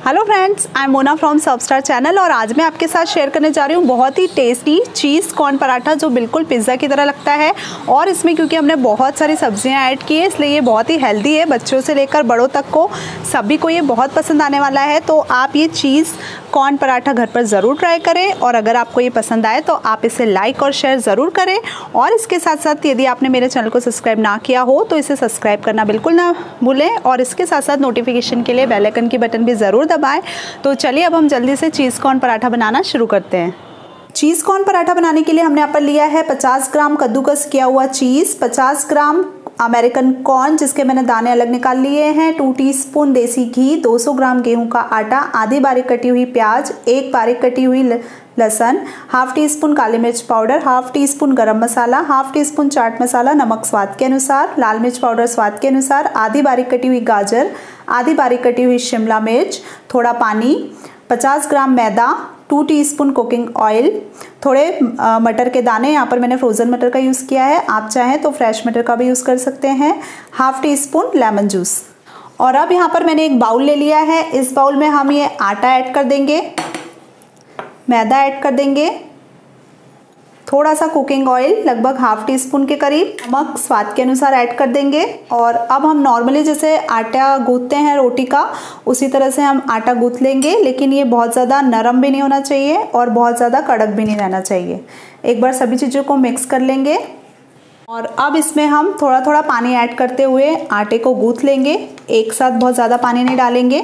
Hello friends, I am Mona from सबस्टार channel और आज मैं आपके साथ शेयर करने जा रही हूँ बहुत ही टेस्टी चीज़ कॉर्न पराठा जो बिल्कुल पिज़्ज़ा की तरह लगता है। और इसमें क्योंकि हमने बहुत सारी सब्जियाँ ऐड की है इसलिए ये बहुत ही हेल्दी है। बच्चों से लेकर बड़ों तक को सभी को ये बहुत पसंद आने वाला है। तो आप ये चीज़ कॉर्न पराठा घर पर ज़रूर ट्राई करें और अगर आपको ये पसंद आए तो आप इसे लाइक और शेयर ज़रूर करें। और इसके साथ साथ यदि आपने मेरे चैनल को सब्सक्राइब ना किया हो तो इसे सब्सक्राइब करना बिल्कुल ना भूलें और इसके साथ साथ नोटिफिकेशन के लिए बेल आइकन की बटन भी ज़रूर दबाएं। तो चलिए अब हम जल्दी से चीज़ कॉर्न पराठा बनाना शुरू करते हैं। चीज़ कॉर्न पराठा बनाने के लिए हमने यहाँ पर लिया है 50 ग्राम कद्दूकस किया हुआ चीज़, 50 ग्राम अमेरिकन कॉर्न जिसके मैंने दाने अलग निकाल लिए हैं, 2 टीस्पून देसी घी, 200 ग्राम गेहूं का आटा, आधी बारीक कटी हुई प्याज, एक बारीक कटी हुई लहसुन, हाफ टी स्पून काली मिर्च पाउडर, हाफ टी स्पून गरम मसाला, हाफ टी स्पून चाट मसाला, नमक स्वाद के अनुसार, लाल मिर्च पाउडर स्वाद के अनुसार, आधी बारीक कटी हुई गाजर, आधी बारीक कटी हुई शिमला मिर्च, थोड़ा पानी, 50 ग्राम मैदा, 2 टीस्पून कुकिंग ऑयल, थोड़े मटर के दाने, यहाँ पर मैंने फ्रोज़न मटर का यूज़ किया है, आप चाहें तो फ्रेश मटर का भी यूज़ कर सकते हैं, half teaspoon lemon juice. और अब यहाँ पर मैंने एक बाउल ले लिया है, इस बाउल में हम ये आटा ऐड कर देंगे, मैदा ऐड कर देंगे, थोड़ा सा कुकिंग ऑयल लगभग हाफ टी स्पून के करीब, नमक स्वाद के अनुसार ऐड कर देंगे। और अब हम नॉर्मली जैसे आटा गूंथते हैं रोटी का उसी तरह से हम आटा गूंथ लेंगे, लेकिन ये बहुत ज़्यादा नरम भी नहीं होना चाहिए और बहुत ज़्यादा कड़क भी नहीं रहना चाहिए। एक बार सभी चीज़ों को मिक्स कर लेंगे और अब इसमें हम थोड़ा थोड़ा पानी ऐड करते हुए आटे को गूंथ लेंगे, एक साथ बहुत ज़्यादा पानी नहीं डालेंगे।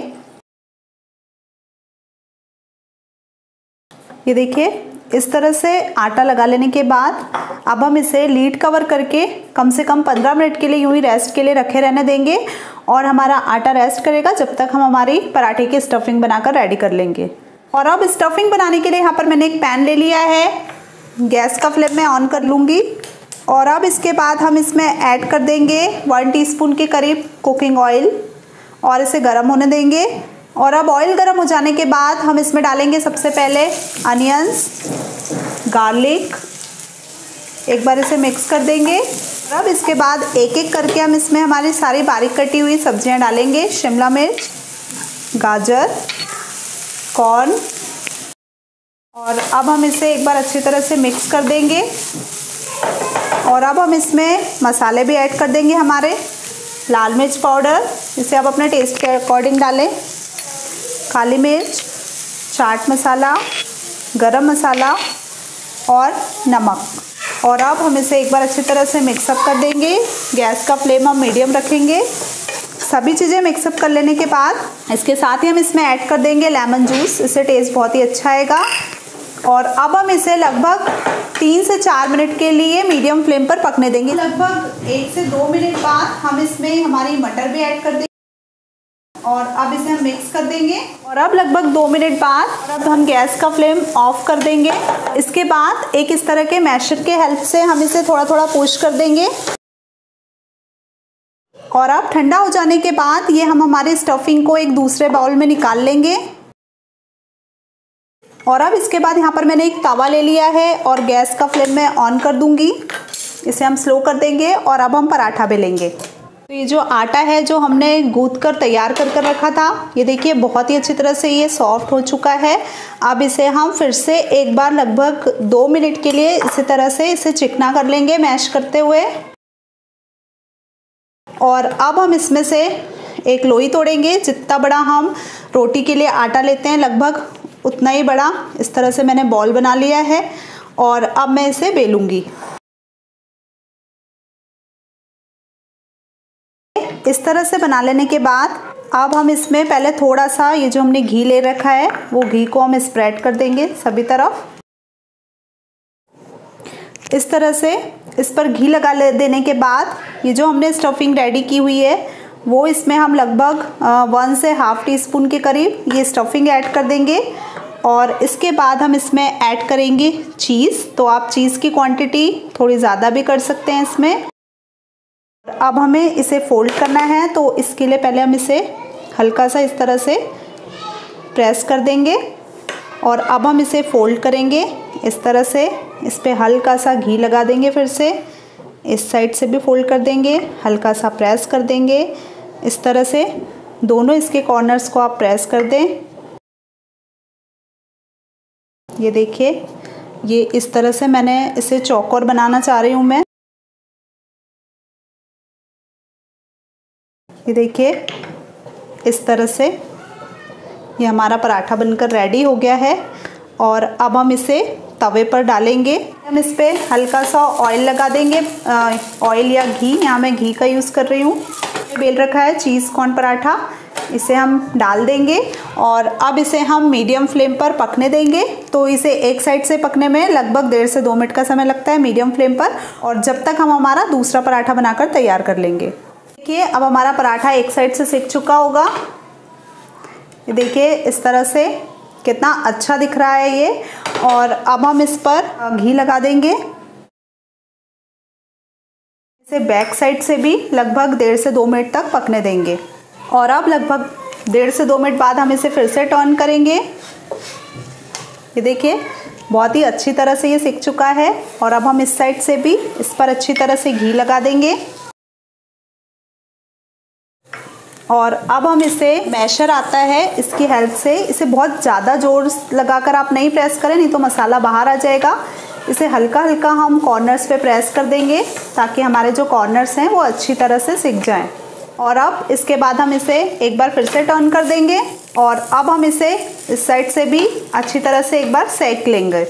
ये देखिए इस तरह से आटा लगा लेने के बाद अब हम इसे लीड कवर करके कम से कम 15 मिनट के लिए यूं ही रेस्ट के लिए रखे रहने देंगे और हमारा आटा रेस्ट करेगा जब तक हम हमारी पराठे की स्टफिंग बनाकर रेडी कर लेंगे। और अब स्टफिंग बनाने के लिए यहाँ पर मैंने एक पैन ले लिया है, गैस का फ्लेम मैं ऑन कर लूँगी और अब इसके बाद हम इसमें ऐड कर देंगे 1 टीस्पून के करीब कुकिंग ऑयल और इसे गर्म होने देंगे। और अब ऑयल गर्म हो जाने के बाद हम इसमें डालेंगे सबसे पहले अनियंस, गार्लिक, एक बार इसे मिक्स कर देंगे। अब इसके बाद एक एक करके हम इसमें हमारी सारी बारीक कटी हुई सब्जियां डालेंगे, शिमला मिर्च, गाजर, कॉर्न। और अब हम इसे एक बार अच्छी तरह से मिक्स कर देंगे और अब हम इसमें मसाले भी ऐड कर देंगे हमारे, लाल मिर्च पाउडर, इसे आप अपने टेस्ट के अकॉर्डिंग डालें, काली मिर्च, चाट मसाला, गरम मसाला और नमक। और अब हम इसे एक बार अच्छी तरह से मिक्सअप कर देंगे, गैस का फ्लेम हम मीडियम रखेंगे। सभी चीज़ें मिक्सअप कर लेने के बाद इसके साथ ही हम इसमें ऐड कर देंगे लेमन जूस, इससे टेस्ट बहुत ही अच्छा आएगा। और अब हम इसे लगभग 3 से 4 मिनट के लिए मीडियम फ्लेम पर पकने देंगे। लगभग 1 से 2 मिनट बाद हम इसमें हमारी मटर भी ऐड कर देंगे और अब इसे हम मिक्स कर देंगे। और अब लगभग 2 मिनट बाद और अब हम गैस का फ्लेम ऑफ कर देंगे। इसके बाद एक इस तरह के मैशर के हेल्प से हम इसे थोड़ा थोड़ा पुश कर देंगे और अब ठंडा हो जाने के बाद ये हम हमारी स्टफिंग को एक दूसरे बाउल में निकाल लेंगे। और अब इसके बाद यहाँ पर मैंने एक तवा ले लिया है और गैस का फ्लेम मैं ऑन कर दूंगी, इसे हम स्लो कर देंगे और अब हम पराठा बेलेंगे। तो ये जो आटा है जो हमने गूंथ कर तैयार कर रखा था, ये देखिए बहुत ही अच्छी तरह से ये सॉफ्ट हो चुका है। अब इसे हम फिर से एक बार लगभग 2 मिनट के लिए इसी तरह से इसे चिकना कर लेंगे मैश करते हुए। और अब हम इसमें से एक लोई तोड़ेंगे, जितना बड़ा हम रोटी के लिए आटा लेते हैं लगभग उतना ही बड़ा इस तरह से मैंने बॉल बना लिया है और अब मैं इसे बेलूंगी। इस तरह से बना लेने के बाद अब हम इसमें पहले थोड़ा सा ये जो हमने घी ले रखा है वो घी को हम स्प्रेड कर देंगे सभी तरफ। इस तरह से इस पर घी लगा देने के बाद ये जो हमने स्टफिंग रेडी की हुई है वो इसमें हम लगभग 1 से हाफ टी स्पून के करीब ये स्टफिंग ऐड कर देंगे। और इसके बाद हम इसमें ऐड करेंगे चीज़, तो आप चीज़ की क्वांटिटी थोड़ी ज़्यादा भी कर सकते हैं इसमें। अब हमें इसे फोल्ड करना है तो इसके लिए पहले हम इसे हल्का सा इस तरह से प्रेस कर देंगे और अब हम इसे फोल्ड करेंगे इस तरह से, इस पर हल्का सा घी लगा देंगे, फिर से इस साइड से भी फोल्ड कर देंगे, हल्का सा प्रेस कर देंगे इस तरह से, दोनों इसके कॉर्नर्स को आप प्रेस कर दें ये देखिए, ये इस तरह से मैंने इसे चौकोर बनाना चाह रही हूँ मैं। ये देखिए, इस तरह से ये हमारा पराठा बनकर रेडी हो गया है। और अब हम इसे तवे पर डालेंगे। हम इस पर हल्का सा ऑयल लगा देंगे, ऑयल या घी, यहाँ मैं घी का यूज़ कर रही हूँ। बेल रखा है चीज़ कॉर्न पराठा, इसे हम डाल देंगे और अब इसे हम मीडियम फ्लेम पर पकने देंगे। तो इसे एक साइड से पकने में लगभग 1.5 से 2 मिनट का समय लगता है मीडियम फ्लेम पर, और जब तक हम हमारा दूसरा पराठा बनाकर तैयार कर लेंगे। देखिए, अब हमारा पराठा एक साइड से सिक चुका होगा। ये देखिए, इस तरह से कितना अच्छा दिख रहा है ये। और अब हम इस पर घी लगा देंगे। इसे बैक साइड से भी लगभग 1.5 से 2 मिनट तक पकने देंगे। और अब लगभग 1.5 से 2 मिनट बाद हम इसे फिर से टर्न करेंगे। ये देखिए, बहुत ही अच्छी तरह से ये सिक चुका है। और अब हम इस साइड से भी इस पर अच्छी तरह से घी लगा देंगे। और अब हम इसे मैशर आता है, इसकी हेल्प से इसे बहुत ज़्यादा जोर लगाकर आप नहीं प्रेस करें, नहीं तो मसाला बाहर आ जाएगा। इसे हल्का हल्का हम कॉर्नर्स पे प्रेस कर देंगे ताकि हमारे जो कॉर्नर्स हैं वो अच्छी तरह से सिक जाएं। और अब इसके बाद हम इसे एक बार फिर से टर्न कर देंगे। और अब हम इसे इस साइड से भी अच्छी तरह से एक बार सेक लेंगे।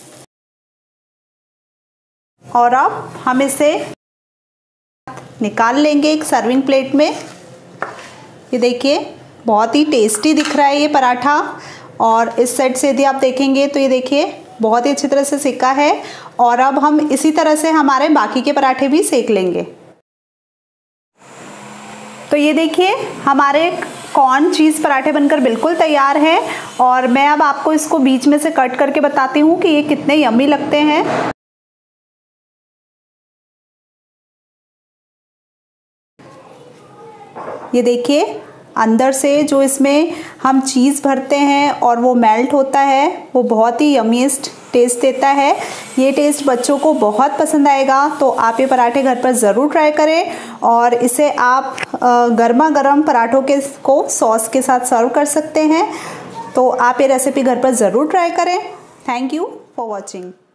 और अब हम इसे निकाल लेंगे एक सर्विंग प्लेट में। ये देखिए, बहुत ही टेस्टी दिख रहा है ये पराठा। और इस साइड से यदि आप देखेंगे तो ये देखिए, बहुत ही अच्छी तरह से सिका है। और अब हम इसी तरह से हमारे बाकी के पराठे भी सेक लेंगे। तो ये देखिए, हमारे कॉर्न चीज़ पराठे बनकर बिल्कुल तैयार है। और मैं अब आपको इसको बीच में से कट करके बताती हूँ कि ये कितने यम्मी लगते हैं। ये देखिए, अंदर से जो इसमें हम चीज़ भरते हैं और वो मेल्ट होता है, वो बहुत ही यम्मीस्ट टेस्ट देता है। ये टेस्ट बच्चों को बहुत पसंद आएगा। तो आप ये पराठे घर पर ज़रूर ट्राई करें। और इसे आप गर्मा गर्म पराठों को सॉस के साथ सर्व कर सकते हैं। तो आप ये रेसिपी घर पर ज़रूर ट्राई करें। Thank you for watching.